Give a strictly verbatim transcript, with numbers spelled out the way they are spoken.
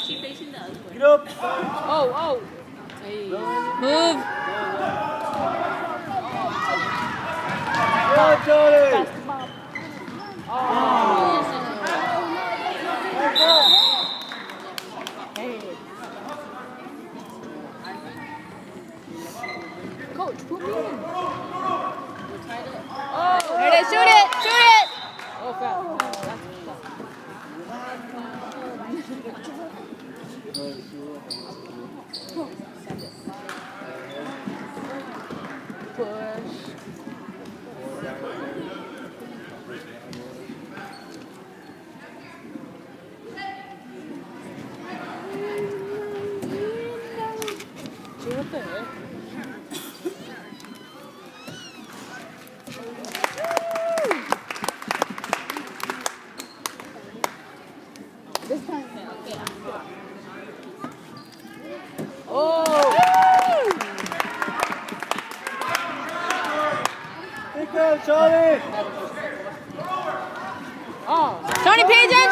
she facing the other way? Get up. Oh, oh. Hey. Move. Go, Charlie. Oh. Hey. Coach, put me in. Oh, there it is. Shoot it. Shoot it. Oh, foul. Push. What the heck? This time, okay. Oh! Good go, Charlie. Oh! Tony P J.